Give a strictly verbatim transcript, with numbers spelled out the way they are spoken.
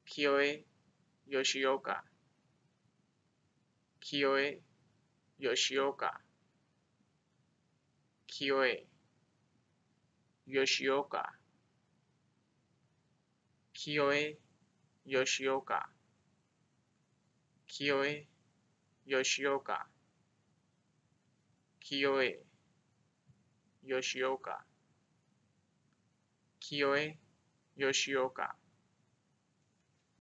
Kyoe Yoshioka, Kyoe Yoshioka, Kyoe Yoshioka, Kyoe Yoshioka, Kyoe Yoshioka, Kyoe Yoshioka, Kyoe Yoshioka.